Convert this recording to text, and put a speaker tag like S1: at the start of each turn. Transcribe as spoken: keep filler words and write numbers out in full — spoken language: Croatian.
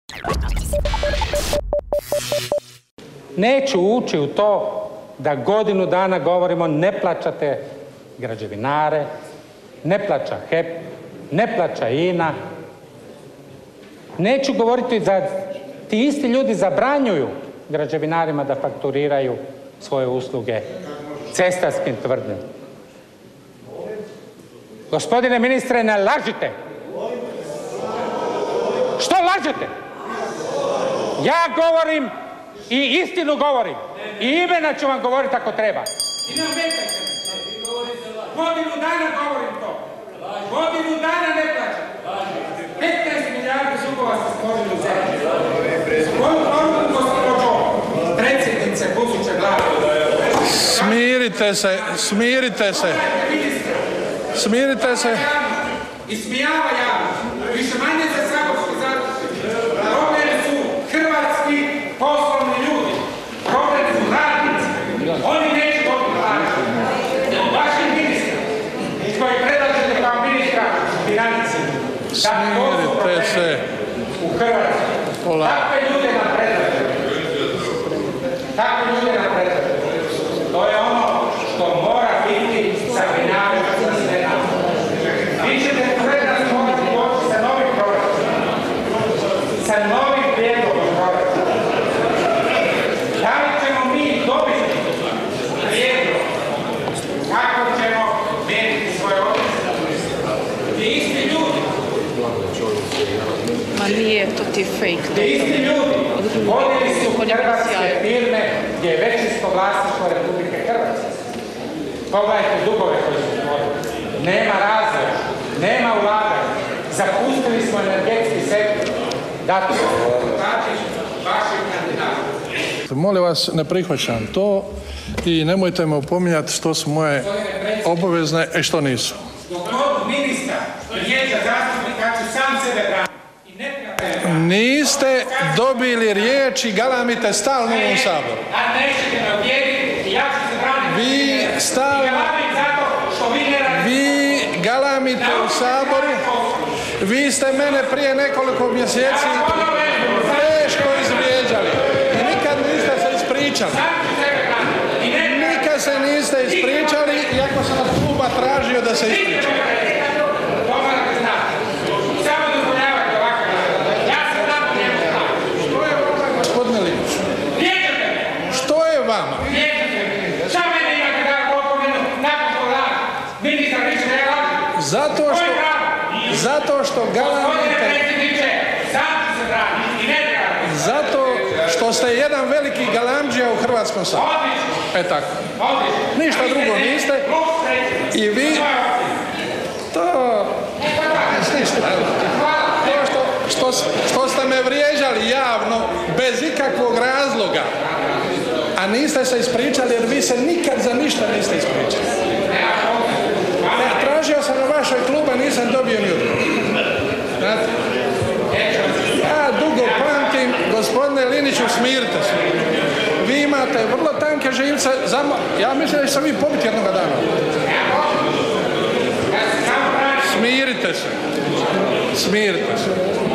S1: Neću ući u to da godinu dana govorimo ne plaćate građevinare, ne plaća H E P, ne plaća I N A. Neću govoriti da ti isti ljudi zabranjuju građevinarima da fakturiraju svoje usluge cestarskim tvrdnjama. Gospodine ministre, ne lažite. Što lažete? Ja govorim i istinu govorim. I imena ću vam govoriti ako treba. I ne ometajte me. Godinu dana govorim to. Godinu dana ne plaćam. petnaest milijardi zubova se stvorili u zemlji. Koju poruku, gospođo predsjednice buduće glave?
S2: Smirite se, smirite se. Smirite se.
S1: Ismijava javnost. Više manje za saborski zastupnik. Problem su hrvatski poslovni ljudi. Problem su radnici. Oni neće dobiti plaću. Vaši ministri koji predlažete kao ministra financija.
S2: Smirite se.
S1: U Hrvatskoj. Takve ljude nam predlažete. Takve ljude nam predlažete. To je ono što mora biti zabrinjavajuće za sve nas. Vi ćete pred nas morati doći sa novim proračunom, sa novim prijedlogom proračuna. Da li ćemo mi dobiti prijedlog kako ćemo meniti svoje odnose? Ti isti ljudi.
S3: Ma nije to ti fake.
S1: Ti isti ljudi vodili su hrvatske firme gdje je većinsko vlasništvo Republike Hrvatske. Pogledajte dugove koji su stvorili. Nema razvoja, nema ulaganja. Zapustili smo energetski sektor. Dakle, vaših kandidata.
S2: Molim vas, ne prihvaćam to i nemojte me opominjati što su moje obavezne i što nisu.
S1: Dok god ministar vrijeđa zastupnika ću sam sebe braniti.
S2: Niste dobili riječ i galamite stalno u ovom Saboru.
S1: A nećete me objediti i ja ću se braniti.
S2: Vi stalno... Vi galamite u Saboru. Vi ste mene prije nekoliko mjeseci teško izvrijeđali. I nikad niste se ispričali. Nikad se niste ispričali, iako sam od kluba tražio da se ispričali. Što je vama, gospodine Linić? Što je vama? Zato što, zato što galamite, zato što ste jedan veliki galamđija u Hrvatskom saboru. E tako. Ništa drugo niste. I vi, to, to što, što, što ste me vrijeđali javno, bez ikakvog razloga, a niste se ispričali jer vi se nikad za ništa niste ispričali. Tražio sam na vašoj kluba, nisam dobio ni odgovor. Znate? Ja dugo pamtim, gospodine Liniću, smirite se. Vi imate vrlo tanke živce, ja mislim da će se vi pobiti jednoga dana. Smirite se. Smirite se.